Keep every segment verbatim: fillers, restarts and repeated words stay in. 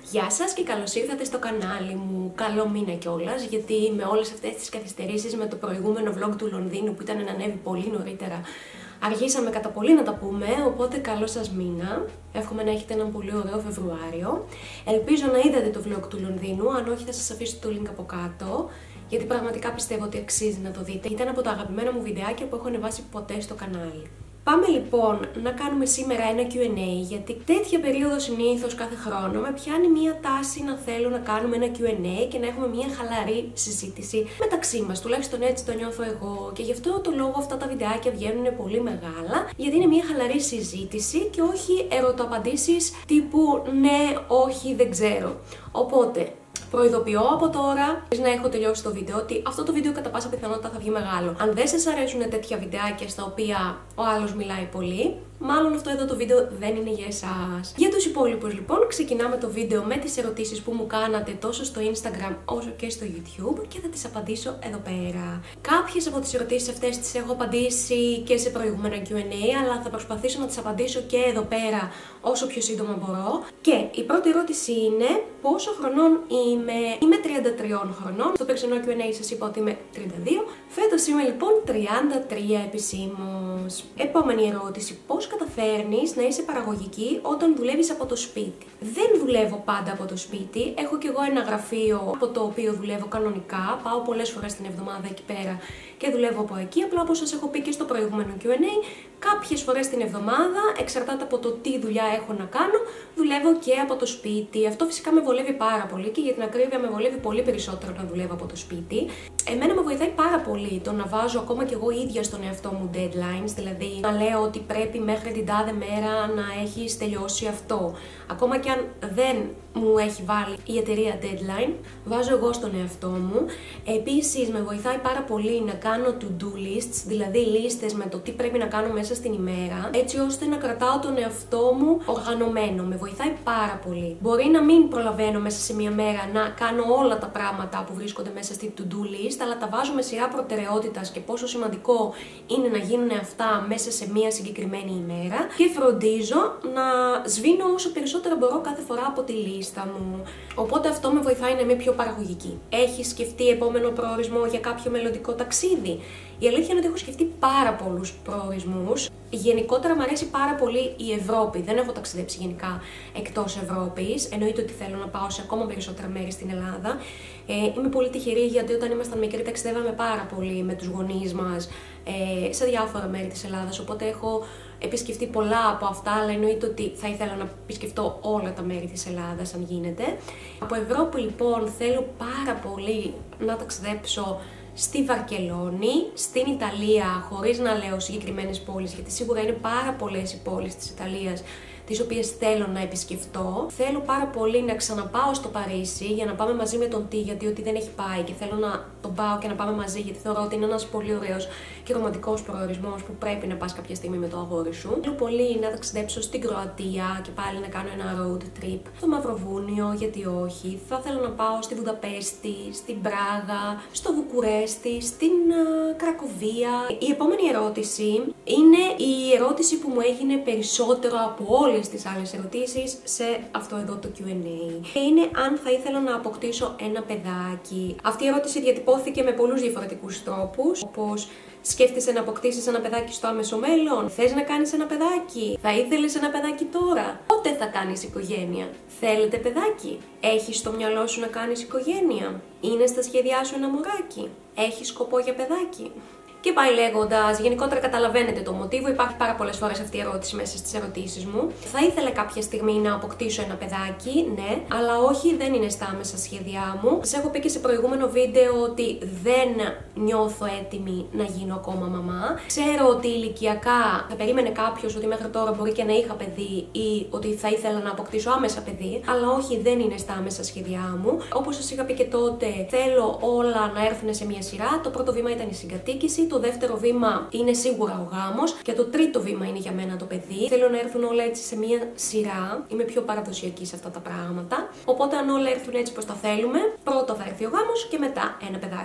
Γεια σας και καλώς ήρθατε στο κανάλι μου. Καλό μήνα κιόλας, γιατί με όλες αυτές τις καθυστερήσεις με το προηγούμενο vlog του Λονδίνου που ήταν να ανέβει πολύ νωρίτερα, αργήσαμε κατά πολύ να τα πούμε, οπότε καλό σας μήνα. Εύχομαι να έχετε έναν πολύ ωραίο Φεβρουάριο. Ελπίζω να είδατε το vlog του Λονδίνου, αν όχι θα σας αφήσω το link από κάτω, γιατί πραγματικά πιστεύω ότι αξίζει να το δείτε. Ήταν από τα αγαπημένα μου βιντεάκια που έχω ανεβάσει ποτέ στο κανάλι. Πάμε λοιπόν να κάνουμε σήμερα ένα κιου εντ έι, γιατί τέτοια περίοδο συνήθως κάθε χρόνο με πιάνει μία τάση να θέλω να κάνουμε ένα κιου εντ έι και να έχουμε μία χαλαρή συζήτηση μεταξύ μας, τουλάχιστον έτσι το νιώθω εγώ, και γι' αυτό το λόγο αυτά τα βιντεάκια βγαίνουν πολύ μεγάλα, γιατί είναι μία χαλαρή συζήτηση και όχι ερωτοαπαντήσεις τύπου ναι, όχι, δεν ξέρω. Οπότε προειδοποιώ από τώρα, χωρίς να έχω τελειώσει το βίντεο, ότι αυτό το βίντεο κατά πάσα πιθανότητα θα βγει μεγάλο. Αν δεν σας αρέσουν τέτοια βιντεάκια στα οποία ο άλλος μιλάει πολύ, μάλλον αυτό εδώ το βίντεο δεν είναι για εσάς. Για τους υπόλοιπους λοιπόν, ξεκινάμε το βίντεο με τις ερωτήσεις που μου κάνατε τόσο στο Instagram όσο και στο YouTube και θα τις απαντήσω εδώ πέρα. Κάποιες από τις ερωτήσεις αυτές τις έχω απαντήσει και σε προηγούμενα κιου εντ έι, αλλά θα προσπαθήσω να τις απαντήσω και εδώ πέρα όσο πιο σύντομα μπορώ. Και η πρώτη ερώτηση είναι πόσο χρονών είμαι. Είμαι τριάντα τριών χρονών. Στο περσινό κιου εντ έι σας είπα ότι είμαι τριάντα δύο. Φέτος είμαι λοιπόν τριάντα τρία επισήμως. Επόμενη ερώτηση. Πώς καταφέρνεις να είσαι παραγωγική όταν δουλεύεις από το σπίτι? Δεν δουλεύω πάντα από το σπίτι. Έχω κι εγώ ένα γραφείο από το οποίο δουλεύω κανονικά. Πάω πολλές φορές την εβδομάδα εκεί πέρα και δουλεύω από εκεί. Απλά όπως σας έχω πει και στο προηγούμενο κιου εντ έι, κάποιες φορές την εβδομάδα, εξαρτάται από το τι δουλειά έχω να κάνω, δουλεύω και από το σπίτι. Αυτό φυσικά με βολεύει πάρα πολύ και για την ακρίβεια με βολεύει πολύ περισσότερο να δουλεύω από το σπίτι. Εμένα με βοηθάει πάρα πολύ το να βάζω ακόμα κι εγώ ίδια στον εαυτό μου deadlines, δηλαδή να λέω ότι πρέπει μέχρι την τάδε μέρα να έχεις τελειώσει αυτό. Ακόμα κι αν δεν μου έχει βάλει η εταιρεία deadline, βάζω εγώ στον εαυτό μου. Επίσης με βοηθάει πάρα πολύ να κάνω to-do lists, δηλαδή λίστες με το τι πρέπει να κάνω μέσα στην ημέρα, έτσι ώστε να κρατάω τον εαυτό μου οργανωμένο. Με βοηθάει πάρα πολύ. Μπορεί να μην προλαβαίνω μέσα σε μια μέρα να κάνω όλα τα πράγματα που βρίσκονται μέσα στη to-do list, αλλά τα βάζω με σειρά προτεραιότητας και πόσο σημαντικό είναι να γίνουν αυτά μέσα σε μια συγκεκριμένη ημέρα και φροντίζω να σβήνω όσο περισσότερο μπορώ κάθε φορά από τη λίστα μου. Οπότε αυτό με βοηθάει να είμαι πιο παραγωγική. Έχεις σκεφτεί επόμενο προορισμό για κάποιο μελλοντικό ταξίδι? Η αλήθεια είναι ότι έχω σκεφτεί πάρα πολλούς προορισμούς. Γενικότερα μου αρέσει πάρα πολύ η Ευρώπη. Δεν έχω ταξιδέψει γενικά εκτός Ευρώπης. Εννοείται ότι θέλω να πάω σε ακόμα περισσότερα μέρη στην Ελλάδα. Ε, είμαι πολύ τυχερή γιατί όταν ήμασταν μικροί ταξιδεύαμε πάρα πολύ με τους γονείς μας ε, σε διάφορα μέρη της Ελλάδας. Οπότε έχω επισκεφτεί πολλά από αυτά, αλλά εννοείται ότι θα ήθελα να επισκεφτώ όλα τα μέρη της Ελλάδας αν γίνεται. Από Ευρώπη λοιπόν θέλω πάρα πολύ να ταξιδέψω στη Βαρκελόνη, στην Ιταλία, χωρίς να λέω συγκεκριμένες πόλεις, γιατί σίγουρα είναι πάρα πολλές οι πόλεις της Ιταλίας τις οποίες θέλω να επισκεφτώ. Θέλω πάρα πολύ να ξαναπάω στο Παρίσι για να πάμε μαζί με τον Τι, γιατί ότι δεν έχει πάει και θέλω να τον πάω και να πάμε μαζί, γιατί θεωρώ ότι είναι ένας πολύ ωραίος και ρομαντικός προορισμός που πρέπει να πας κάποια στιγμή με το αγόρι σου. Θέλω πολύ να ταξιδέψω στην Κροατία και πάλι να κάνω ένα road trip στο Μαυροβούνιο, γιατί όχι. Θα ήθελα να πάω στη Βουδαπέστη, στην Πράγα, στο Βουκουρέστι, στην uh, Κρακοβία. Η επόμενη ερώτηση είναι η ερώτηση που μου έγινε περισσότερο από όλες τις άλλες ερωτήσεις σε αυτό εδώ το κιου εντ έι. Και είναι αν θα ήθελα να αποκτήσω ένα παιδάκι. Αυτή η ερώτηση διατυπώθηκε με πολλούς διαφορετικούς τρόπους, όπως σκέφτεσαι να αποκτήσεις ένα παιδάκι στο άμεσο μέλλον? Θες να κάνεις ένα παιδάκι? Θα ήθελες ένα παιδάκι τώρα? Πότε θα κάνεις οικογένεια? Θέλετε παιδάκι? Έχεις στο μυαλό σου να κάνεις οικογένεια? Είναι στα σχέδιά σου ένα μωράκι? Έχεις σκοπό για παιδάκι? Και πάει λέγοντας, γενικότερα καταλαβαίνετε το μοτίβο, υπάρχει πάρα πολλές φορές αυτή η ερώτηση μέσα στις ερωτήσεις μου. Θα ήθελα κάποια στιγμή να αποκτήσω ένα παιδάκι, ναι, αλλά όχι, δεν είναι στα άμεσα σχέδιά μου. Σας έχω πει και σε προηγούμενο βίντεο ότι δεν νιώθω έτοιμη να γίνω ακόμα μαμά. Ξέρω ότι ηλικιακά θα περίμενε κάποιος ότι μέχρι τώρα μπορεί και να είχα παιδί ή ότι θα ήθελα να αποκτήσω άμεσα παιδί, αλλά όχι, δεν είναι στα άμεσα σχέδιά μου. Όπως σας είχα πει και τότε, θέλω όλα να έρθουν σε μια σειρά. Το πρώτο βήμα ήταν η συγκατοίκηση. Το δεύτερο βήμα είναι σίγουρα ο γάμος και το τρίτο βήμα είναι για μένα το παιδί. Θέλω να έρθουν όλα έτσι σε μία σειρά. Είμαι πιο παραδοσιακή σε αυτά τα πράγματα. Οπότε, αν όλα έρθουν έτσι πως τα θέλουμε, πρώτα θα έρθει ο γάμος και μετά ένα παιδάκι.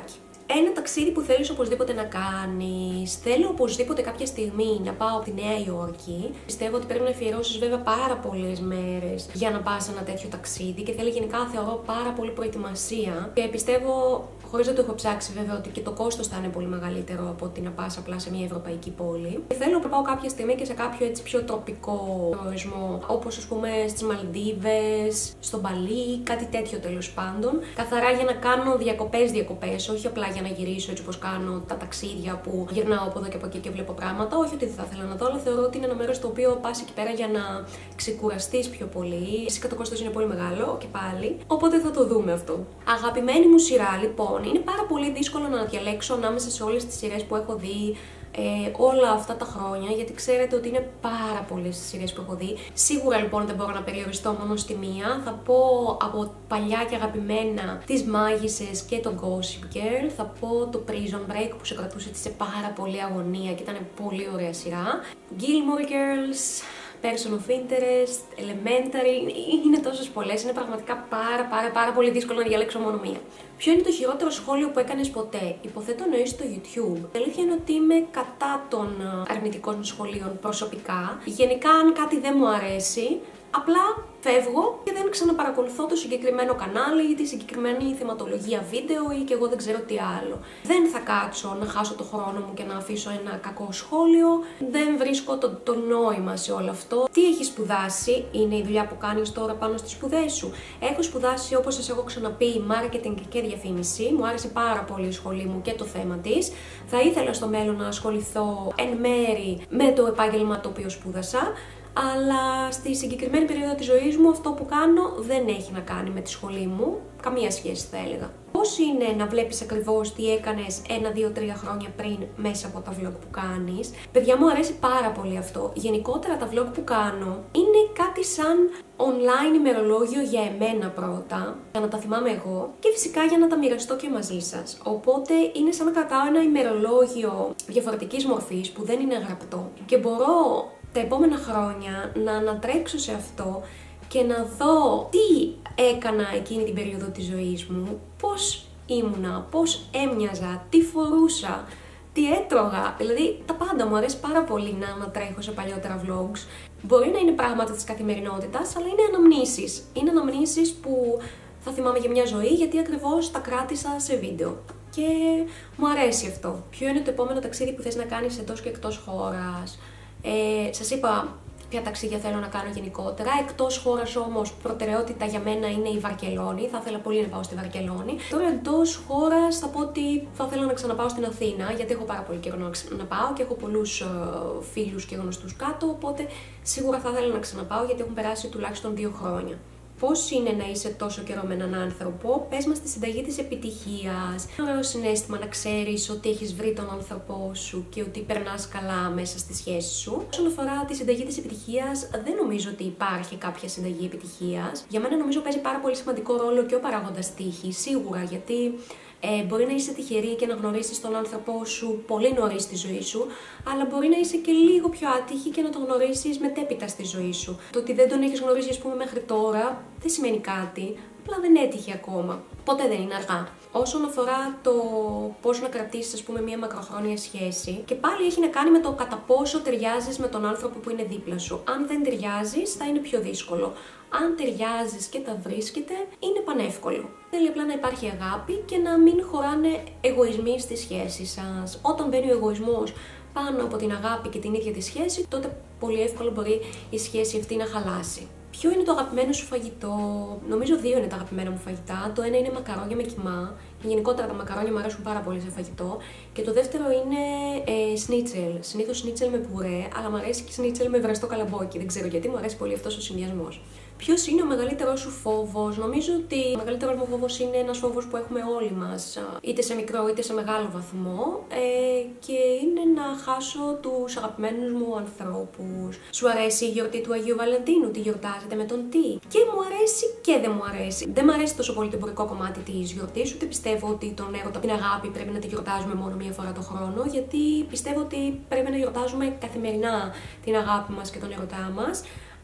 Ένα ταξίδι που θέλεις οπωσδήποτε να κάνεις. Θέλω οπωσδήποτε κάποια στιγμή να πάω από τη Νέα Υόρκη. Πιστεύω ότι πρέπει να αφιερώσεις βέβαια πάρα πολλές μέρες για να πας ένα τέτοιο ταξίδι και θέλει γενικά, θεωρώ, πάρα πολύ προετοιμασία. Και πιστεύω, χωρίς να το έχω ψάξει βέβαια, ότι και το κόστος θα είναι πολύ μεγαλύτερο από ότι να πας απλά σε μια ευρωπαϊκή πόλη. Και θέλω να πάω κάποια στιγμή και σε κάποιο έτσι πιο τροπικό προορισμό, όπως ας πούμε στις Μαλντίβες, στο Μπαλί, κάτι τέτοιο τέλος πάντων. Καθαρά για να κάνω διακοπές διακοπές, όχι απλά για να γυρίσω έτσι όπως κάνω τα ταξίδια που γυρνάω από εδώ και από εκεί και βλέπω πράγματα. Όχι ότι δεν θα ήθελα να δω, αλλά θεωρώ ότι είναι ένα μέρος στο οποίο πας εκεί πέρα για να ξεκουραστείς πιο πολύ. Φυσικά το κόστος είναι πολύ μεγάλο και πάλι, οπότε θα το δούμε αυτό. Αγαπημένη μου σειρά, λοιπόν, είναι πάρα πολύ δύσκολο να διαλέξω ανάμεσα σε όλες τις σειρές που έχω δει Ε, όλα αυτά τα χρόνια, γιατί ξέρετε ότι είναι πάρα πολλές σειρές που έχω δει. Σίγουρα λοιπόν δεν μπορώ να περιοριστώ μόνο στη μία. Θα πω από παλιά και αγαπημένα τις Μάγισσες και τον Gossip Girl. Θα πω το Prison Break που σε κρατούσε σε πάρα πολύ αγωνία και ήταν πολύ ωραία σειρά. Gilmore Girls, Person of Interest, Elementary, είναι τόσες πολλές, είναι πραγματικά πάρα πάρα πάρα πολύ δύσκολο να διαλέξω μόνο μία. Ποιο είναι το χειρότερο σχόλιο που έκανες ποτέ? Υποθέτω εννοείς στο YouTube. Η αλήθεια είναι ότι είμαι κατά των αρνητικών σχολείων προσωπικά. Γενικά, αν κάτι δεν μου αρέσει, απλά φεύγω και δεν ξαναπαρακολουθώ το συγκεκριμένο κανάλι ή τη συγκεκριμένη θεματολογία βίντεο ή και εγώ δεν ξέρω τι άλλο. Δεν θα κάτσω να χάσω το χρόνο μου και να αφήσω ένα κακό σχόλιο. Δεν βρίσκω το, το νόημα σε όλο αυτό. Τι έχεις σπουδάσει? Είναι η δουλειά που κάνεις τώρα πάνω στις σπουδές σου. Έχω σπουδάσει, όπως σας έχω ξαναπεί, marketing και διαφήμιση. Μου άρεσε πάρα πολύ η σχολή μου και το θέμα της. Θα ήθελα στο μέλλον να ασχοληθώ εν μέρη με το επάγγελμα το οποίο σπούδασα. Αλλά στη συγκεκριμένη περίοδο της ζωής μου αυτό που κάνω δεν έχει να κάνει με τη σχολή μου, καμία σχέση θα έλεγα. Πώς είναι να βλέπεις ακριβώς τι έκανες ένα, δύο, τρία χρόνια πριν μέσα από τα vlog που κάνεις? Παιδιά, μου αρέσει πάρα πολύ αυτό. Γενικότερα τα vlog που κάνω είναι κάτι σαν online ημερολόγιο για εμένα πρώτα, για να τα θυμάμαι εγώ και φυσικά για να τα μοιραστώ και μαζί σας. Οπότε είναι σαν να κρατάω ένα ημερολόγιο διαφορετικής μορφής που δεν είναι γραπτό και μπορώ τα επόμενα χρόνια να ανατρέξω σε αυτό και να δω τι έκανα εκείνη την περίοδο της ζωής μου, πώς ήμουνα, πώς έμοιαζα, τι φορούσα, τι έτρωγα, δηλαδή τα πάντα. Μου αρέσει πάρα πολύ να ανατρέχω σε παλιότερα vlogs. Μπορεί να είναι πράγματα της καθημερινότητας, αλλά είναι αναμνήσεις. Είναι αναμνήσεις που θα θυμάμαι για μια ζωή, γιατί ακριβώς τα κράτησα σε βίντεο. Και μου αρέσει αυτό. Ποιο είναι το επόμενο ταξίδι που θες να κάνεις εντός και εκτός χώρας? Ε, σας είπα ποια ταξίδια θέλω να κάνω γενικότερα. Εκτός χώρας όμως, προτεραιότητα για μένα είναι η Βαρκελόνη. Θα ήθελα πολύ να πάω στη Βαρκελόνη. Τώρα εντός χώρας θα πω ότι θα ήθελα να ξαναπάω στην Αθήνα, γιατί έχω πάρα πολύ καιρό να ξαναπάω και έχω πολλούς uh, φίλους και γνωστούς κάτω. Οπότε σίγουρα θα ήθελα να ξαναπάω, γιατί έχουν περάσει τουλάχιστον δύο χρόνια. Πώς είναι να είσαι τόσο καιρό με έναν άνθρωπο? Πες μας τη συνταγή της επιτυχίας. Είναι ωραίο συναίσθημα να ξέρεις ότι έχεις βρει τον άνθρωπό σου και ότι περνάς καλά μέσα στη σχέση σου. Όσον αφορά τη συνταγή της επιτυχίας, δεν νομίζω ότι υπάρχει κάποια συνταγή επιτυχίας. Για μένα νομίζω παίζει πάρα πολύ σημαντικό ρόλο και ο παράγοντας τύχη, σίγουρα, γιατί Ε, μπορεί να είσαι τυχερή και να γνωρίσεις τον άνθρωπό σου πολύ νωρίς στη ζωή σου, αλλά μπορεί να είσαι και λίγο πιο άτυχη και να τον γνωρίσεις μετέπειτα στη ζωή σου. Το ότι δεν τον έχεις γνωρίσει, ας πούμε, μέχρι τώρα δεν σημαίνει κάτι, απλά δεν έτυχε ακόμα. Ποτέ δεν είναι αργά. Όσον αφορά το πώς να κρατήσεις, ας πούμε, μια μακροχρόνια σχέση, και πάλι έχει να κάνει με το κατά πόσο ταιριάζεις με τον άνθρωπο που είναι δίπλα σου. Αν δεν ταιριάζεις, θα είναι πιο δύσκολο. Αν ταιριάζεις και τα βρίσκετε, είναι πανεύκολο. Θέλει απλά να υπάρχει αγάπη και να μην χωράνε εγωισμοί στη σχέση σας. Όταν μπαίνει ο εγωισμός πάνω από την αγάπη και την ίδια τη σχέση, τότε πολύ εύκολα μπορεί η σχέση αυτή να χαλάσει. Ποιο είναι το αγαπημένο σου φαγητό? Νομίζω δύο είναι τα αγαπημένα μου φαγητά. Το ένα είναι μακαρόνια με κιμά. Γενικότερα τα μακαρόνια μου αρέσουν πάρα πολύ σε φαγητό. Και το δεύτερο είναι ε, σνίτσελ. Συνήθως σνίτσελ με πουρέ, αλλά μου αρέσει και σνίτσελ με βραστό καλαμπόκι. Δεν ξέρω γιατί, μου αρέσει πολύ αυτός ο συνδυασμός. Ποιος είναι ο μεγαλύτερος σου φόβος? Νομίζω ότι ο μεγαλύτερος μου φόβος είναι ένας φόβος που έχουμε όλοι μας, είτε σε μικρό είτε σε μεγάλο βαθμό, ε, και είναι να χάσω τους αγαπημένους μου ανθρώπους. Σου αρέσει η γιορτή του Αγίου Βαλεντίνου? Τι γιορτάζετε, με τον τι? Και μου αρέσει και δεν μου αρέσει. Δεν μου αρέσει τόσο πολύ το εμπορικό κομμάτι της γιορτής, ούτε πιστεύω ότι τον έρωτα, την αγάπη πρέπει να τη γιορτάζουμε μόνο μία φορά το χρόνο, γιατί πιστεύω ότι πρέπει να γιορτάζουμε καθημερινά την αγάπη μας και τον έρωτά μας.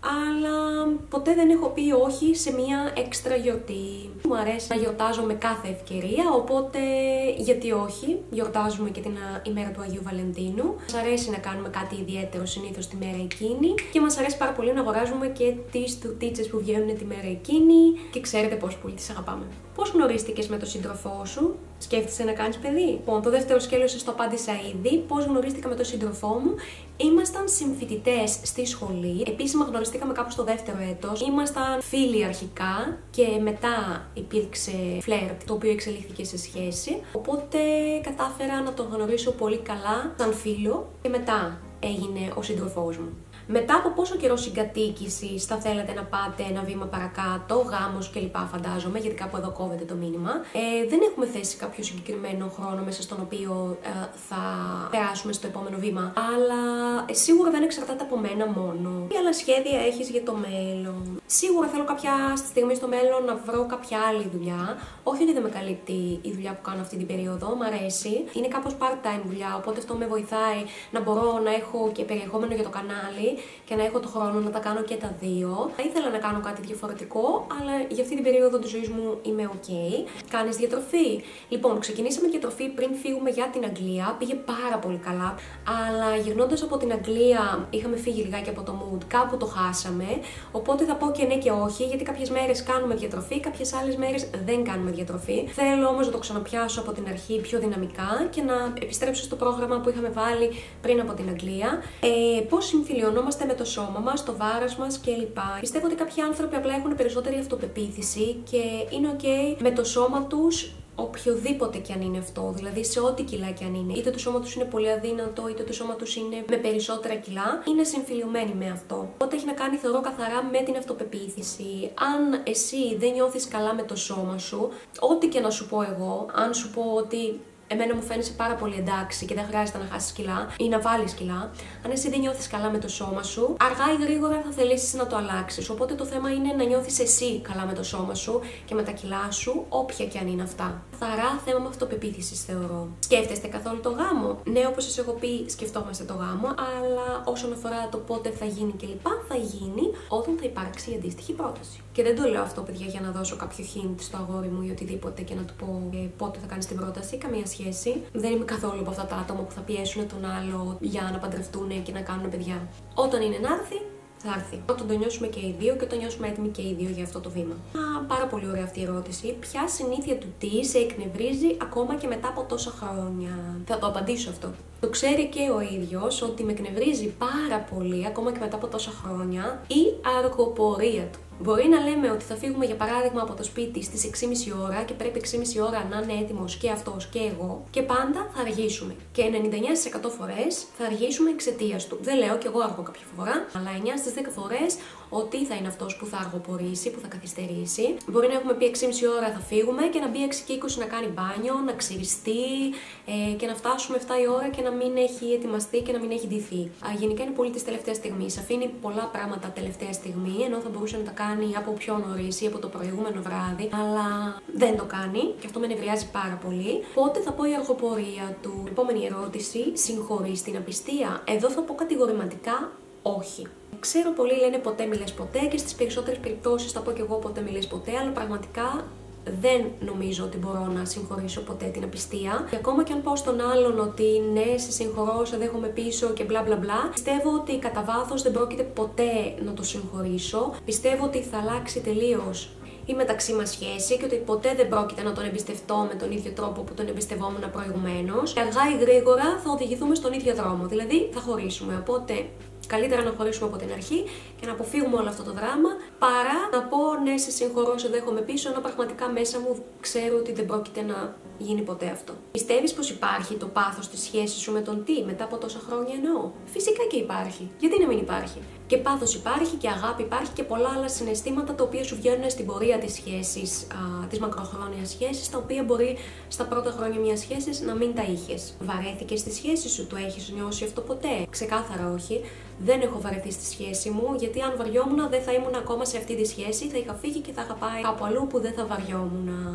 αλλά ποτέ δεν έχω πει όχι σε μια έξτρα γιορτή. Μου αρέσει να γιορτάζω με κάθε ευκαιρία, οπότε γιατί όχι, γιορτάζουμε και την ημέρα του Αγίου Βαλεντίνου. Μας αρέσει να κάνουμε κάτι ιδιαίτερο συνήθως τη μέρα εκείνη και μας αρέσει πάρα πολύ να αγοράζουμε και τις τουρτίτσες που βγαίνουν τη μέρα εκείνη και ξέρετε πόσο πολύ τις αγαπάμε. Πώς γνωρίστηκες με τον σύντροφό σου? Σκέφτεσαι να κάνεις παιδί? Λοιπόν, το δεύτερο σκέλος σας το απάντησα ήδη. Πώς γνωρίστηκα με τον σύντροφό μου? Ήμασταν συμφοιτητές στη σχολή. Επίσημα γνωριστήκαμε κάπου στο δεύτερο έτος. Ήμασταν φίλοι αρχικά και μετά υπήρξε φλερτ, το οποίο εξελίχθηκε σε σχέση. Οπότε κατάφερα να τον γνωρίσω πολύ καλά σαν φίλο και μετά έγινε ο σύντροφός μου. Μετά από πόσο καιρό συγκατοίκησης θα θέλατε να πάτε ένα βήμα παρακάτω, γάμος κλπ. Φαντάζομαι, γιατί κάπου εδώ κόβεται το μήνυμα. Ε, δεν έχουμε θέσει κάποιο συγκεκριμένο χρόνο μέσα στον οποίο ε, θα περάσουμε στο επόμενο βήμα, αλλά ε, σίγουρα δεν εξαρτάται από μένα μόνο. Τι άλλα σχέδια έχεις για το μέλλον? Σίγουρα θέλω κάποια στιγμή στο μέλλον να βρω κάποια άλλη δουλειά. Όχι ότι δεν με καλύπτει η δουλειά που κάνω αυτή την περίοδο, μ' αρέσει. Είναι κάπως part-time δουλειά, οπότε αυτό με βοηθάει να μπορώ να έχω και περιεχόμενο για το κανάλι και να έχω το χρόνο να τα κάνω και τα δύο. Θα ήθελα να κάνω κάτι διαφορετικό, αλλά για αυτή την περίοδο της ζωής μου είμαι ok. Κάνεις διατροφή? Λοιπόν, ξεκινήσαμε διατροφή πριν φύγουμε για την Αγγλία. Πήγε πάρα πολύ καλά, αλλά γυρνώντας από την Αγγλία είχαμε φύγει λιγάκι από το mood, κάπου το χάσαμε. Οπότε θα πω και ναι και όχι, γιατί κάποιες μέρες κάνουμε διατροφή, κάποιες άλλες μέρες δεν κάνουμε διατροφή. Θέλω όμως να το ξαναπιάσω από την αρχή πιο δυναμικά και να επιστρέψω στο πρόγραμμα που είχαμε βάλει πριν από την Αγγλία. Ε, πώς συμφιλιωνόμαστε με το σώμα μας, το βάρος μας κλπ. Πιστεύω ότι κάποιοι άνθρωποι απλά έχουν περισσότερη αυτοπεποίθηση και είναι ok με το σώμα τους, οποιοδήποτε και αν είναι αυτό, δηλαδή σε ό,τι κιλά και αν είναι. Είτε το σώμα τους είναι πολύ αδύνατο, είτε το σώμα τους είναι με περισσότερα κιλά, είναι συμφιλιωμένοι με αυτό. Οπότε έχει να κάνει, θεωρώ, καθαρά με την αυτοπεποίθηση. Αν εσύ δεν νιώθεις καλά με το σώμα σου, ό,τι και να σου πω εγώ, αν σου πω ότι εμένα μου φαίνεσαι πάρα πολύ εντάξει και δεν χρειάζεται να χάσεις κιλά ή να βάλεις κιλά. Αν εσύ δεν νιώθεις καλά με το σώμα σου, αργά ή γρήγορα θα θελήσεις να το αλλάξεις. Οπότε το θέμα είναι να νιώθεις εσύ καλά με το σώμα σου και με τα κιλά σου, όποια και αν είναι αυτά. Καθαρά θέμα με αυτοπεποίθησης, θεωρώ. Σκέφτεστε καθόλου το γάμο? Ναι, όπως σας έχω πει, σκεφτόμαστε το γάμο, αλλά όσον αφορά το πότε θα γίνει κλπ, θα γίνει όταν θα υπάρξει η αντίστοιχη πρόταση. Και δεν το λέω αυτό, παιδιά, για να δώσω κάποιο hint στο αγόρι μου ή οτιδήποτε και να του πω ε, πότε θα κάνεις την πρόταση. Καμία σχέση. Δεν είμαι καθόλου από αυτά τα άτομα που θα πιέσουν τον άλλο για να παντρευτούν και να κάνουν παιδιά. Όταν είναι να έρθει, θα έρθει. Όταν το νιώσουμε και οι δύο και όταν νιώσουμε έτοιμοι και οι δύο για αυτό το βήμα. Α, πάρα πολύ ωραία αυτή η ερώτηση. Ποια συνήθεια του τι σε εκνευρίζει ακόμα και μετά από τόσα χρόνια? Θα το απαντήσω αυτό. Το ξέρει και ο ίδιος ότι με εκνευρίζει πάρα πολύ ακόμα και μετά από τόσα χρόνια η αργοπορία του. Μπορεί να λέμε ότι θα φύγουμε για παράδειγμα από το σπίτι στις έξι και μισή ώρα και πρέπει έξι και μισή ώρα να είναι έτοιμος και αυτός και εγώ και πάντα θα αργήσουμε. Και ενενήντα εννέα τοις εκατό φορές θα αργήσουμε εξαιτίας του. Δεν λέω κι εγώ αργώ κάποια φορά, αλλά εννιά στις δέκα φορές ότι θα είναι αυτός που θα αργοπορήσει, που θα καθυστερήσει. Μπορεί να έχουμε πει έξι και μισή ώρα θα φύγουμε και να μπει έξι και είκοσι να κάνει μπάνιο, να ξυριστεί ε, και να φτάσουμε επτά η ώρα και να μην έχει ετοιμαστεί και να μην έχει ντυθεί. Α, γενικά είναι πολύ της τελευταίας στιγμής. Αφήνει πολλά πράγματα τελευταία στιγμή, ενώ θα μπορούσε να τα κάνει από πιο νωρίς ή από το προηγούμενο βράδυ, αλλά δεν το κάνει και αυτό με νευριάζει πάρα πολύ. Πότε θα πω η αργοπορία του? Επόμενη ερώτηση, συγχωρείς την απιστία? Εδώ θα πω κατηγορηματικά όχι. Ξέρω πολλοί λένε ποτέ μιλες ποτέ και στις περισσότερες περιπτώσεις θα πω και εγώ ποτέ μιλες ποτέ, αλλά πραγματικά δεν νομίζω ότι μπορώ να συγχωρήσω ποτέ την απιστία. Και ακόμα και αν πω στον άλλον ότι ναι, σε συγχωρώ, σε δέχομαι πίσω και μπλα μπλα μπλα, πιστεύω ότι κατά βάθος δεν πρόκειται ποτέ να το συγχωρήσω. Πιστεύω ότι θα αλλάξει τελείως η μεταξύ μας σχέση και ότι ποτέ δεν πρόκειται να τον εμπιστευτώ με τον ίδιο τρόπο που τον εμπιστευόμουν προηγουμένως. Και αργά ή γρήγορα θα οδηγηθούμε στον ίδιο δρόμο, δηλαδή θα χωρίσουμε. Οπότε καλύτερα να χωρίσουμε από την αρχή και να αποφύγουμε όλο αυτό το δράμα, παρά να πω ναι, σε συγχωρώ, σε δέχομαι πίσω, ενώ πραγματικά μέσα μου ξέρω ότι δεν πρόκειται να γίνει ποτέ αυτό. Πιστεύεις πως υπάρχει το πάθος της σχέσης σου με τον τι μετά από τόσα χρόνια? εννοώ. Φυσικά και υπάρχει. Γιατί να μην υπάρχει? Και πάθος υπάρχει και αγάπη υπάρχει και πολλά άλλα συναισθήματα τα οποία σου βγαίνουν στην πορεία της σχέσης, α, της μακροχρόνιας σχέσης, τα οποία μπορεί στα πρώτα χρόνια μιας σχέσης να μην τα είχες. Βαρέθηκες στη σχέση σου? Το έχεις νιώσει αυτό ποτέ? Ξεκάθαρα όχι. Δεν έχω βαρεθεί στη σχέση μου, γιατί αν βαριόμουν δεν θα ήμουν ακόμα σε αυτή τη σχέση, θα είχα φύγει και θα είχα πάει κάπου αλλού που δεν θα βαριόμουν.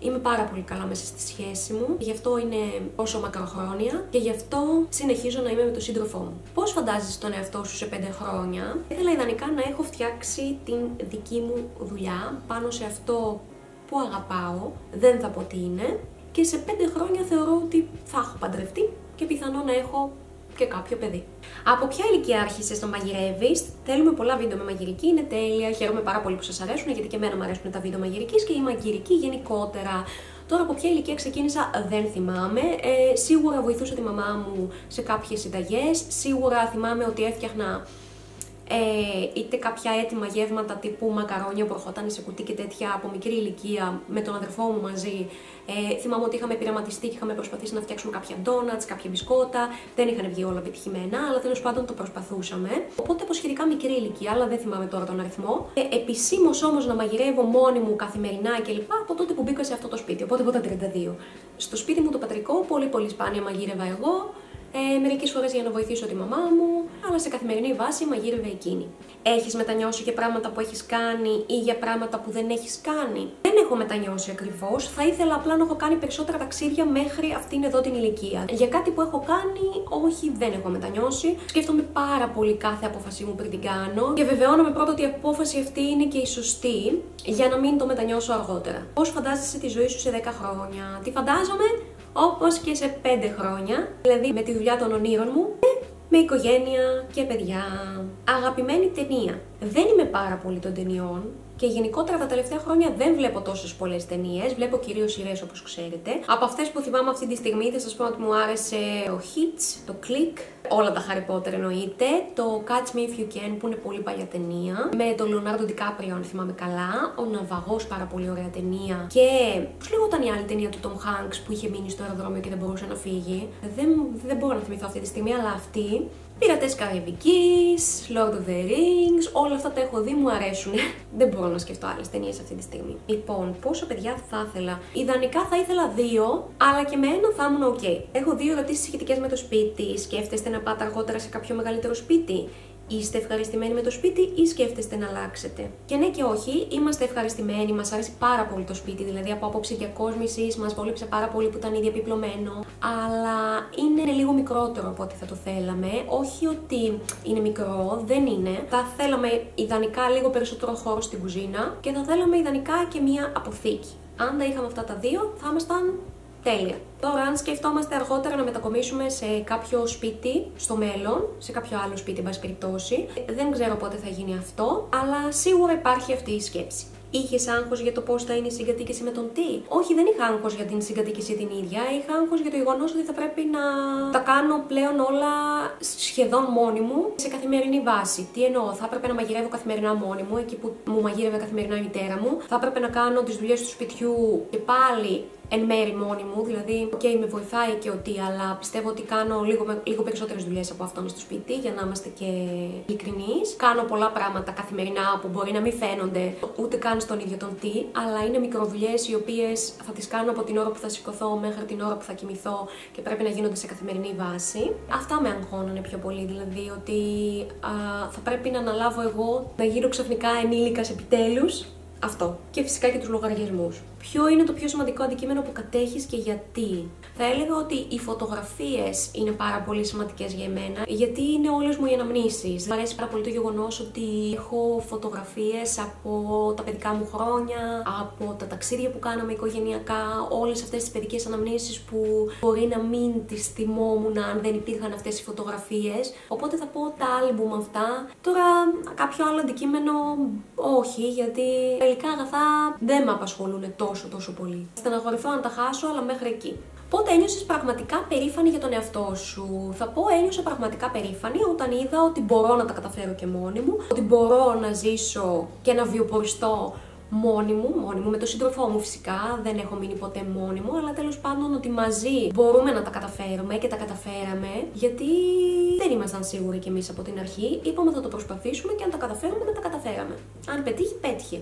Είμαι πάρα πολύ καλά μέσα στη σχέση μου, γι' αυτό είναι όσο μακροχρόνια και γι' αυτό συνεχίζω να είμαι με τον σύντροφό μου. Πώς φαντάζεσαι τον εαυτό σου σε πέντε χρόνια? Ήθελα ιδανικά να έχω φτιάξει την δική μου δουλειά πάνω σε αυτό που αγαπάω, δεν θα πω τι είναι, και σε πέντε χρόνια θεωρώ ότι θα έχω παντρευτεί και πιθανό να έχω και κάποιο παιδί. Από ποια ηλικία άρχισες να μαγειρεύεις? Θέλουμε πολλά βίντεο με μαγειρική, είναι τέλεια. Χαίρομαι πάρα πολύ που σας αρέσουν, γιατί και εμένα μου αρέσουν τα βίντεο μαγειρικής και η μαγειρική γενικότερα. Τώρα από ποια ηλικία ξεκίνησα δεν θυμάμαι. Ε, σίγουρα βοηθούσα τη μαμά μου σε κάποιες συνταγές. Σίγουρα θυμάμαι ότι έφτιαχνα Ε, είτε κάποια έτοιμα γεύματα τύπου μακαρόνια που ερχόταν σε κουτί και τέτοια από μικρή ηλικία με τον αδερφό μου μαζί. Ε, θυμάμαι ότι είχαμε πειραματιστεί και είχαμε προσπαθήσει να φτιάξουμε κάποια ντόνατς, κάποια μπισκότα. Δεν είχαν βγει όλα επιτυχημένα, αλλά τέλος πάντων το προσπαθούσαμε. Οπότε από σχετικά μικρή ηλικία, αλλά δεν θυμάμαι τώρα τον αριθμό. Ε, επισήμως όμως να μαγειρεύω μόνη μου καθημερινά κλπ. Από τότε που μπήκα σε αυτό το σπίτι, οπότε από τα τριάντα δύο. Στο σπίτι μου το πατρικό, πολύ πολύ σπάνια μαγείρευα εγώ. Ε, μερικές φορές για να βοηθήσω τη μαμά μου, αλλά σε καθημερινή βάση μαγείρευε εκείνη. Έχεις μετανιώσει για πράγματα που έχεις κάνει ή για πράγματα που δεν έχεις κάνει? Δεν έχω μετανιώσει ακριβώς. Θα ήθελα απλά να έχω κάνει περισσότερα ταξίδια μέχρι αυτήν εδώ την ηλικία. Για κάτι που έχω κάνει, όχι, δεν έχω μετανιώσει. Σκέφτομαι πάρα πολύ κάθε απόφασή μου πριν την κάνω και βεβαιώνομαι πρώτα ότι η απόφαση αυτή είναι και η σωστή, για να μην το μετανιώσω αργότερα. Πώς φαντάζεσαι τη ζωή σου σε δέκα χρόνια? Τι φαντάζομαι? Όπως και σε πέντε χρόνια, δηλαδή με τη δουλειά των ονείρων μου, με οικογένεια και παιδιά. Αγαπημένη ταινία. Δεν είμαι πάρα πολύ των ταινιών και γενικότερα τα τελευταία χρόνια δεν βλέπω τόσες πολλές ταινίες. Βλέπω κυρίως σειρές, όπως ξέρετε. Από αυτές που θυμάμαι αυτή τη στιγμή θα σας πω ότι μου άρεσε ο Hitch, το Click, όλα τα Harry Potter εννοείται, το Catch Me If You Can που είναι πολύ παλιά ταινία, με τον Leonardo DiCaprio αν θυμάμαι καλά, ο Ναυαγός, πάρα πολύ ωραία ταινία, και πώς λεγόταν η άλλη ταινία του Tom Hanks που είχε μείνει στο αεροδρόμιο και δεν μπορούσε να φύγει? Δεν, δεν μπορώ να θυμηθώ αυτή τη στιγμή, αλλά αυτή. Πειρατές Καραϊβικής, Lord of the Rings, όλα αυτά τα έχω δει, μου αρέσουν. Δεν μπορώ να σκεφτώ άλλες ταινίες αυτή τη στιγμή. Λοιπόν, πόσο παιδιά θα ήθελα? Ιδανικά θα ήθελα δύο, αλλά και με ένα θα ήμουν ok. Έχω δύο ερωτήσεις σχετικές με το σπίτι. Σκέφτεστε να πάτε αργότερα σε κάποιο μεγαλύτερο σπίτι? Είστε ευχαριστημένοι με το σπίτι ή σκέφτεστε να αλλάξετε? Και ναι και όχι, είμαστε ευχαριστημένοι, μας αρέσει πάρα πολύ το σπίτι, δηλαδή από άποψη διακόσμησης μας βόλεψε πάρα πολύ που ήταν ήδη επιπλωμένο, αλλά είναι λίγο μικρότερο από ό,τι θα το θέλαμε. Όχι ότι είναι μικρό, δεν είναι. Θα θέλαμε ιδανικά λίγο περισσότερο χώρο στην κουζίνα και θα θέλαμε ιδανικά και μία αποθήκη. Αν τα είχαμε αυτά τα δύο, θα ήμασταν τέλεια. Τώρα, αν σκεφτόμαστε αργότερα να μετακομίσουμε σε κάποιο σπίτι στο μέλλον, σε κάποιο άλλο σπίτι, εν πάση περιπτώσει, δεν ξέρω πότε θα γίνει αυτό, αλλά σίγουρα υπάρχει αυτή η σκέψη. Είχες άγχος για το πώς θα είναι η συγκατοίκηση με τον τι? Όχι, δεν είχα άγχος για την συγκατοίκηση την ίδια. Είχα άγχος για το γεγονός ότι θα πρέπει να τα κάνω πλέον όλα σχεδόν μόνη μου σε καθημερινή βάση. Τι εννοώ? Θα έπρεπε να μαγειρεύω καθημερινά μόνη μου, εκεί που μου μαγείρευε καθημερινά η μητέρα μου. Θα έπρεπε να κάνω τις δουλειές του σπιτιού και πάλι εν μέρη μόνη μου, δηλαδή, οκ, okay, με βοηθάει και ο τι, αλλά πιστεύω ότι κάνω λίγο, λίγο περισσότερες δουλειές από αυτόν στο σπίτι, για να είμαστε και ειλικρινείς. Κάνω πολλά πράγματα καθημερινά που μπορεί να μην φαίνονται ούτε καν στον ίδιο τον τι, αλλά είναι μικροδουλειές οι οποίες θα τις κάνω από την ώρα που θα σηκωθώ μέχρι την ώρα που θα κοιμηθώ και πρέπει να γίνονται σε καθημερινή βάση. Αυτά με αγχώνανε πιο πολύ, δηλαδή ότι α, θα πρέπει να αναλάβω εγώ να γίνω ξαφνικά ενήλικας επιτέλους. Αυτό. Και φυσικά και τους λογαριασμούς. Ποιο είναι το πιο σημαντικό αντικείμενο που κατέχεις και γιατί? Θα έλεγα ότι οι φωτογραφίες είναι πάρα πολύ σημαντικές για εμένα, γιατί είναι όλες μου οι αναμνήσεις. Μου αρέσει πάρα πολύ το γεγονός ότι έχω φωτογραφίες από τα παιδικά μου χρόνια, από τα ταξίδια που κάναμε οικογενειακά, όλες αυτές τις παιδικές αναμνήσεις που μπορεί να μην τις θυμόμουν αν δεν υπήρχαν αυτές οι φωτογραφίες. Οπότε θα πω τα άλμπουμ αυτά. Τώρα κάποιο άλλο αντικείμενο όχι, γιατί τελικά αγαθά δεν με απασχολούν τόσο τόσο πολύ. Στεναχωρηθώ αν τα χάσω, αλλά μέχρι εκεί. Πότε ένιωσες πραγματικά περήφανη για τον εαυτό σου? Θα πω ένιωσα πραγματικά περήφανη όταν είδα ότι μπορώ να τα καταφέρω και μόνη μου, ότι μπορώ να ζήσω και να βιοποριστώ μόνη μου, μόνη μου, με τον σύντροφό μου φυσικά, δεν έχω μείνει ποτέ μόνη μου, αλλά τέλος πάντων ότι μαζί μπορούμε να τα καταφέρουμε και τα καταφέραμε, γιατί δεν ήμασταν σίγουροι κι εμείς από την αρχή. Είπαμε θα το προσπαθήσουμε και αν τα καταφέρουμε, δεν τα καταφέραμε. Αν πετύχει, πέτυχε.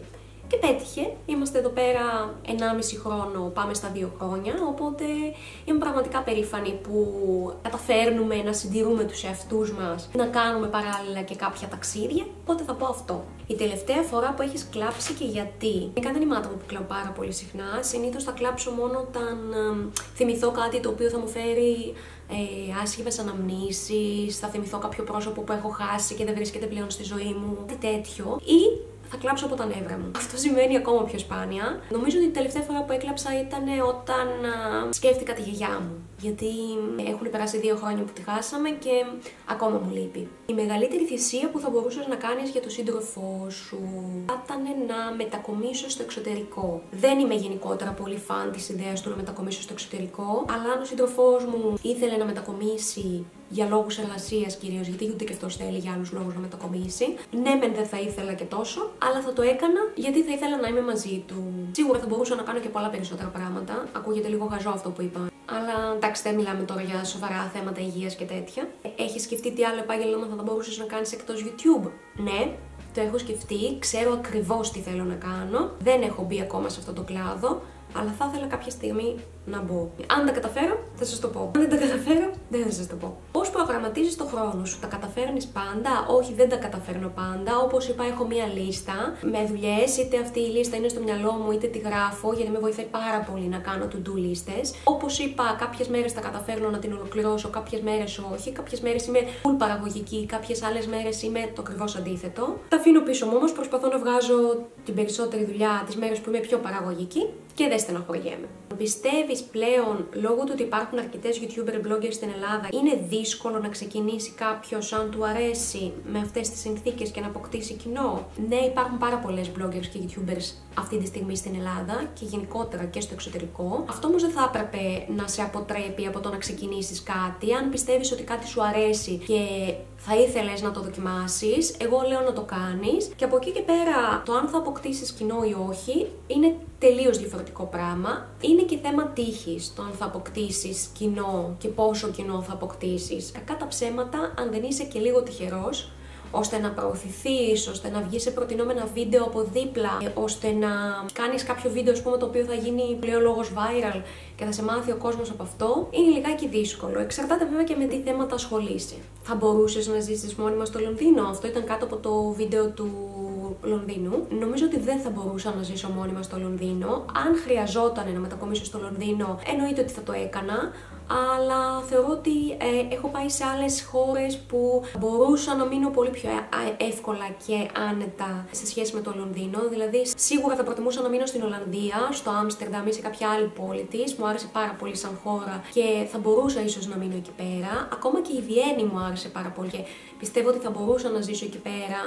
Και πέτυχε. Είμαστε εδώ πέρα ενάμιση χρόνο, πάμε στα δύο χρόνια, οπότε είμαι πραγματικά περήφανη που καταφέρνουμε να συντηρούμε τους εαυτούς μας, να κάνουμε παράλληλα και κάποια ταξίδια, οπότε θα πω αυτό. Η τελευταία φορά που έχεις κλάψει και γιατί? Γενικά δεν είμαι άτομο που κλαίω πάρα πολύ συχνά, συνήθως θα κλάψω μόνο όταν ε, θυμηθώ κάτι το οποίο θα μου φέρει ε, άσχημες αναμνήσεις, θα θυμηθώ κάποιο πρόσωπο που έχω χάσει και δεν βρίσκεται πλέον στη ζωή μου, κάτι τέτοιο, ή θα κλάψω από τα νεύρα μου. Αυτό σημαίνει ακόμα πιο σπάνια. Νομίζω ότι η τελευταία φορά που έκλαψα ήταν όταν α, σκέφτηκα τη γιαγιά μου. Γιατί έχουν περάσει δύο χρόνια που τη χάσαμε και ακόμα μου λείπει. Η μεγαλύτερη θυσία που θα μπορούσες να κάνεις για τον σύντροφό σου θα ήταν να μετακομίσω στο εξωτερικό. Δεν είμαι γενικότερα πολύ φαν της ιδέας του να μετακομίσω στο εξωτερικό, αλλά αν ο σύντροφός μου ήθελε να μετακομίσει για λόγους εργασίας κυρίως, γιατί ούτε και αυτός θέλει για άλλους λόγους να μετακομίσει. Ναι, μεν δεν θα ήθελα και τόσο, αλλά θα το έκανα γιατί θα ήθελα να είμαι μαζί του. Σίγουρα θα μπορούσα να κάνω και πολλά περισσότερα πράγματα. Ακούγεται λίγο χαζό αυτό που είπα. Αλλά εντάξει, δεν μιλάμε τώρα για σοβαρά θέματα υγείας και τέτοια. Έχεις σκεφτεί τι άλλο επάγγελμα θα μπορούσες να κάνεις εκτός YouTube? Ναι, το έχω σκεφτεί, ξέρω ακριβώς τι θέλω να κάνω. Δεν έχω μπει ακόμα σε αυτό το κλάδο, αλλά θα ήθελα κάποια στιγμή να μπω. Αν τα καταφέρω, θα σας το πω. Αν δεν τα καταφέρω, δεν θα σας το πω. Πώς προγραμματίζεις το χρόνο σου? Τα καταφέρνεις πάντα? Όχι, δεν τα καταφέρνω πάντα. Όπως είπα, έχω μία λίστα με δουλειές. Είτε αυτή η λίστα είναι στο μυαλό μου, είτε τη γράφω, γιατί με βοηθάει πάρα πολύ να κάνω to-do λίστες. Όπως είπα, κάποιες μέρες τα καταφέρνω να την ολοκληρώσω, κάποιες μέρες όχι. Κάποιες μέρες είμαι full παραγωγική, κάποιες άλλες μέρες είμαι το ακριβώς αντίθετο. Τα αφήνω πίσω μου όμως, προσπαθώ να βγάζω την περισσότερη δουλειά τις μέρες που είμαι πιο παραγωγική και δεν στεναχωριέμαι. Πιστεύεις πλέον, λόγω του ότι υπάρχουν αρκετές YouTuber bloggers στην Ελλάδα, είναι δύσκολο να ξεκινήσει κάποιος αν του αρέσει με αυτές τις συνθήκες και να αποκτήσει κοινό? Ναι, υπάρχουν πάρα πολλές bloggers και YouTubers αυτή τη στιγμή στην Ελλάδα και γενικότερα και στο εξωτερικό. Αυτό όμως δεν θα έπρεπε να σε αποτρέπει από το να ξεκινήσεις κάτι. Αν πιστεύεις ότι κάτι σου αρέσει και θα ήθελες να το δοκιμάσεις, εγώ λέω να το κάνεις, και από εκεί και πέρα το αν θα αποκτήσεις κοινό ή όχι είναι τελείως διαφορετικό πράγμα. Είναι και θέμα τύχης το αν θα αποκτήσεις κοινό και πόσο κοινό θα αποκτήσεις. Κακά τα ψέματα, αν δεν είσαι και λίγο τυχερός, ώστε να προωθηθείς, ώστε να βγεις σε προτινόμενα βίντεο από δίπλα, ώστε να κάνεις κάποιο βίντεο, ας πούμε, το οποίο θα γίνει πλέον λόγος viral και θα σε μάθει ο κόσμος από αυτό, είναι λιγάκι δύσκολο. Εξαρτάται βέβαια και με τι θέματα ασχολείσαι. Θα μπορούσες να ζήσεις μόνιμα στο Λονδίνο? Αυτό ήταν κάτω από το βίντεο του Λονδίνου. Νομίζω ότι δεν θα μπορούσα να ζήσω μόνιμα στο Λονδίνο. Αν χρειαζόταν να μετακομίσω στο Λονδίνο, εννοείται ότι θα το έκανα. Αλλά θεωρώ ότι ε, έχω πάει σε άλλες χώρες που μπορούσα να μείνω πολύ πιο εύκολα και άνετα σε σχέση με το Λονδίνο. Δηλαδή, σίγουρα θα προτιμούσα να μείνω στην Ολλανδία, στο Άμστερνταμ ή σε κάποια άλλη πόλη της. Μου άρεσε πάρα πολύ σαν χώρα και θα μπορούσα ίσως να μείνω εκεί πέρα. Ακόμα και η Βιέννη μου άρεσε πάρα πολύ και πιστεύω ότι θα μπορούσα να ζήσω εκεί πέρα,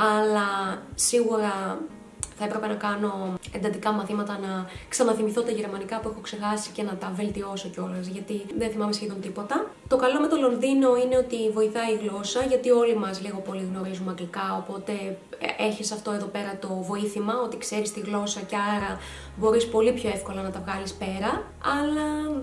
αλλά σίγουρα θα έπρεπε να κάνω εντατικά μαθήματα, να ξαναθυμηθώ τα γερμανικά που έχω ξεχάσει και να τα βελτιώσω κιόλας, γιατί δεν θυμάμαι σχεδόν τίποτα. Το καλό με το Λονδίνο είναι ότι βοηθάει η γλώσσα, γιατί όλοι μας λίγο πολύ γνωρίζουμε αγγλικά, οπότε έχεις αυτό εδώ πέρα το βοήθημα, ότι ξέρεις τη γλώσσα και άρα μπορείς πολύ πιο εύκολα να τα βγάλεις πέρα. Αλλά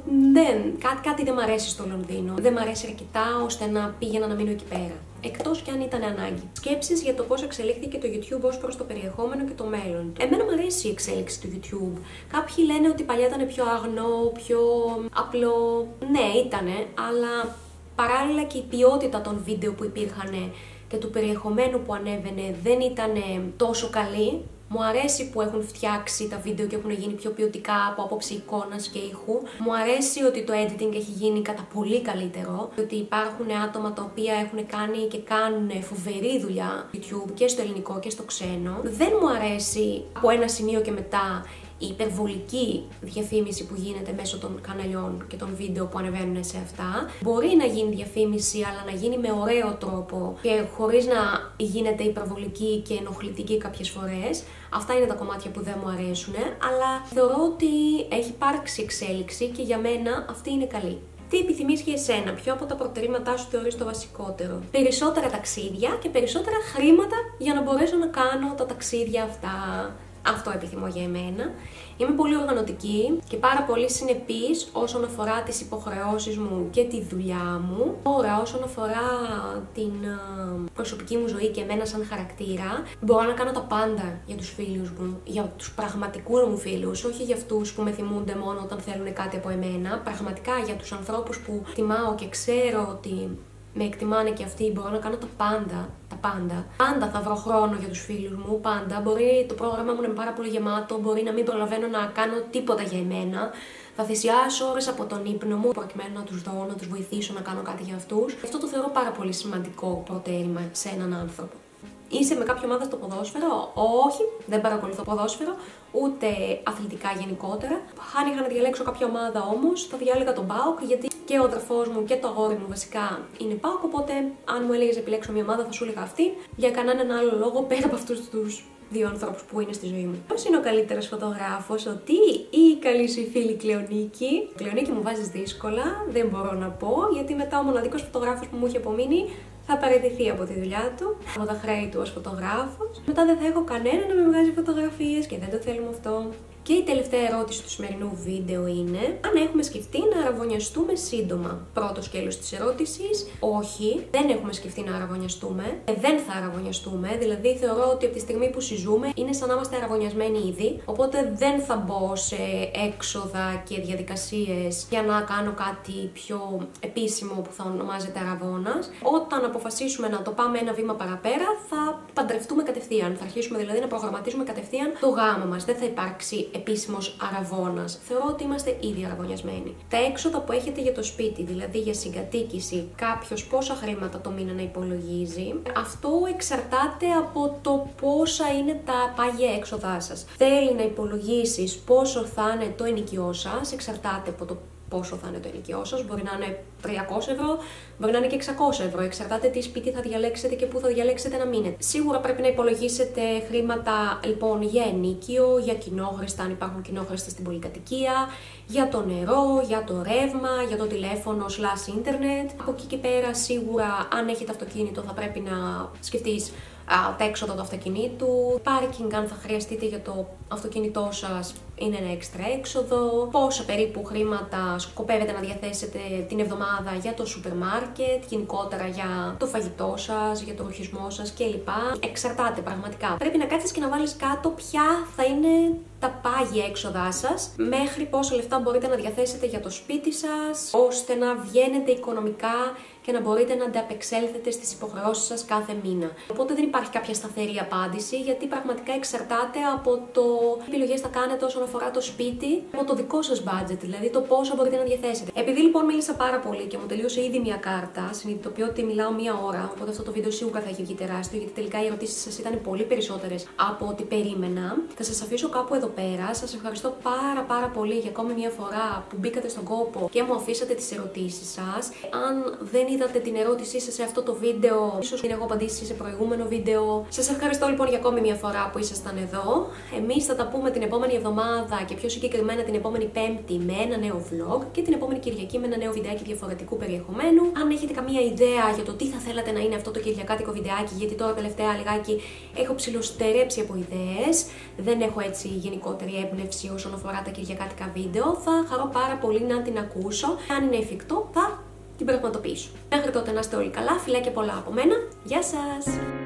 δεν, κάτι, κάτι δεν μ' αρέσει στο Λονδίνο. Δεν μ' αρέσει αρκετά ώστε να πήγαινα να μείνω εκεί πέρα. Εκτός κι αν ήταν ανάγκη. Σκέψεις για το πώς εξελίχθηκε το YouTube ως προς το περιεχόμενο και το μέλλον. Εμένα μου αρέσει η εξέλιξη του YouTube. Κάποιοι λένε ότι παλιά ήταν πιο αγνό, πιο απλό. Ναι, ήτανε, αλλά παράλληλα και η ποιότητα των βίντεο που υπήρχαν και του περιεχομένου που ανέβαινε δεν ήταν τόσο καλή. Μου αρέσει που έχουν φτιάξει τα βίντεο και έχουν γίνει πιο ποιοτικά από άποψη εικόνας και ήχου. Μου αρέσει ότι το editing έχει γίνει κατά πολύ καλύτερο. Ότι υπάρχουν άτομα τα οποία έχουν κάνει και κάνουν φοβερή δουλειά στο YouTube και στο ελληνικό και στο ξένο. Δεν μου αρέσει από ένα σημείο και μετά η υπερβολική διαφήμιση που γίνεται μέσω των καναλιών και των βίντεο που ανεβαίνουν σε αυτά. Μπορεί να γίνει διαφήμιση, αλλά να γίνει με ωραίο τρόπο και χωρίς να γίνεται υπερβολική και ενοχλητική κάποιες φορές. Αυτά είναι τα κομμάτια που δεν μου αρέσουν, αλλά θεωρώ ότι έχει υπάρξει εξέλιξη και για μένα αυτή είναι καλή. Τι επιθυμείς για εσένα, ποιο από τα προτερήματά σου θεωρείς το βασικότερο? Περισσότερα ταξίδια και περισσότερα χρήματα για να μπορέσω να κάνω τα ταξίδια αυτά. Αυτό επιθυμώ για εμένα. Είμαι πολύ οργανωτική και πάρα πολύ συνεπής όσον αφορά τις υποχρεώσεις μου και τη δουλειά μου. Τώρα, όσον αφορά την προσωπική μου ζωή και εμένα σαν χαρακτήρα, μπορώ να κάνω τα πάντα για τους φίλους μου, για τους πραγματικούς μου φίλους, όχι για αυτούς που με θυμούνται μόνο όταν θέλουν κάτι από εμένα. Πραγματικά για τους ανθρώπους που τιμάω και ξέρω ότι με εκτιμάνε και αυτοί, μπορώ να κάνω τα πάντα, τα πάντα. Πάντα θα βρω χρόνο για τους φίλους μου, πάντα. Μπορεί το πρόγραμμα μου να είναι πάρα πολύ γεμάτο, μπορεί να μην προλαβαίνω να κάνω τίποτα για εμένα. Θα θυσιάσω ώρες από τον ύπνο μου προκειμένου να τους δω, να τους βοηθήσω να κάνω κάτι για αυτούς. Αυτό το θεωρώ πάρα πολύ σημαντικό προτέρημα σε έναν άνθρωπο. Είσαι με κάποια ομάδα στο ποδόσφαιρο? Όχι, δεν παρακολουθώ ποδόσφαιρο, ούτε αθλητικά γενικότερα. Αν είχα να διαλέξω κάποια ομάδα όμως, θα διάλεγα τον ΠΑΟΚ, γιατί και ο αδερφός μου και το αγόρι μου βασικά είναι ΠΑΟΚ. Οπότε, αν μου έλεγες επιλέξω μια ομάδα, θα σου έλεγα αυτή, για κανέναν άλλο λόγο πέρα από αυτούς τους δύο ανθρώπους που είναι στη ζωή μου. Ποιος είναι ο καλύτερος φωτογράφος, ο τι ή η καλή σου φίλη Κλεονίκη? Κλεονίκη, μου βάζεις δύσκολα, δεν μπορώ να πω, γιατί μετά ο μοναδικός φωτογράφος που μου έχει απομείνει θα παραιτηθεί από τη δουλειά του, από τα χρέη του ως φωτογράφος. Μετά δεν θα έχω κανένα να με βγάζει φωτογραφίες και δεν το θέλουμε αυτό. Και η τελευταία ερώτηση του σημερινού βίντεο είναι αν έχουμε σκεφτεί να αραβωνιαστούμε σύντομα. Πρώτο σκέλος της ερώτησης, όχι, δεν έχουμε σκεφτεί να αραβωνιαστούμε. Ε, δεν θα αραβωνιαστούμε, δηλαδή θεωρώ ότι από τη στιγμή που συζούμε είναι σαν να είμαστε αραβωνιασμένοι ήδη. Οπότε δεν θα μπω σε έξοδα και διαδικασίες για να κάνω κάτι πιο επίσημο που θα ονομάζεται αραβώνας. Όταν αποφασίσουμε να το πάμε ένα βήμα παραπέρα, θα παντρευτούμε κατευθείαν. Θα αρχίσουμε δηλαδή να προγραμματίζουμε κατευθείαν το γάμο μας. Δεν θα υπάρξει επίσημος αραβώνας. Θεωρώ ότι είμαστε ήδη αραβωνιασμένοι. Τα έξοδα που έχετε για το σπίτι, δηλαδή για συγκατοίκηση, κάποιος πόσα χρήματα το μήνα να υπολογίζει, αυτό εξαρτάται από το πόσα είναι τα πάγια έξοδά σας. Θέλει να υπολογίσεις πόσο θα είναι το ενοικιό σας, εξαρτάται από το πόσο θα είναι το ενοικιό σας. Μπορεί να είναι τριακόσια ευρώ, μπορεί να είναι και εξακόσια ευρώ. Εξαρτάται τι σπίτι θα διαλέξετε και πού θα διαλέξετε να μείνετε. Σίγουρα πρέπει να υπολογίσετε χρήματα λοιπόν για ενοίκιο, για κοινόχρηστα, αν υπάρχουν κοινόχρηστα στην πολυκατοικία, για το νερό, για το ρεύμα, για το τηλέφωνο slash ίντερνετ. Από εκεί και πέρα, σίγουρα, αν έχετε αυτοκίνητο, θα πρέπει να σκεφτείς Α, τα έξοδα του αυτοκινήτου, πάρκινγκ αν θα χρειαστείτε για το αυτοκίνητό σας είναι ένα έξτρα έξοδο, πόσα περίπου χρήματα σκοπεύετε να διαθέσετε την εβδομάδα για το σούπερ μάρκετ, γενικότερα για το φαγητό σας, για το ρουχισμό σας κλπ. Εξαρτάται πραγματικά. Πρέπει να κάτσεις και να βάλεις κάτω ποια θα είναι τα πάγια έξοδά σας, μέχρι πόσα λεφτά μπορείτε να διαθέσετε για το σπίτι σας, ώστε να βγαίνετε οικονομικά και να μπορείτε να ανταπεξέλθετε στις υποχρεώσεις σας κάθε μήνα. Οπότε δεν υπάρχει κάποια σταθερή απάντηση, γιατί πραγματικά εξαρτάται από το τι επιλογές θα κάνετε όσον αφορά το σπίτι, από το δικό σας budget, δηλαδή το πόσο μπορείτε να διαθέσετε. Επειδή λοιπόν μίλησα πάρα πολύ και μου τελείωσε ήδη μια κάρτα, συνειδητοποιώ ότι μιλάω μία ώρα, οπότε αυτό το βίντεο σίγουρα θα έχει βγει τεράστιο, γιατί τελικά οι ερωτήσεις σας ήταν πολύ περισσότερες από ό,τι περίμενα. Θα σας αφήσω κάπου εδώ πέρα. Σας ευχαριστώ πάρα πάρα πολύ για ακόμη μια φορά που μπήκατε στον κόπο και μου αφήσατε τις ερωτήσεις σας. Αν δεν είδατε την ερώτησή σας σε αυτό το βίντεο, ίσως την έχω απαντήσει σε προηγούμενο βίντεο. Σας ευχαριστώ λοιπόν για ακόμη μια φορά που ήσασταν εδώ. Εμείς θα τα πούμε την επόμενη εβδομάδα και πιο συγκεκριμένα την επόμενη Πέμπτη με ένα νέο vlog και την επόμενη Κυριακή με ένα νέο βιντεάκι διαφορετικού περιεχομένου. Αν έχετε καμία ιδέα για το τι θα θέλατε να είναι αυτό το κυριακάτικο βιντεάκι, γιατί τώρα τελευταία λιγάκι έχω ψιλοστερέψει από ιδέες, δεν έχω έτσι γενικότερη έμπνευση όσον αφορά τα κυριακάτικα βίντεο, θα χαρώ πάρα πολύ να την ακούσω. Αν είναι εφικτό, θα την πραγματοποιήσω. Μέχρι τότε να είστε όλοι καλά, φιλάκια πολλά από μένα. Γεια σας!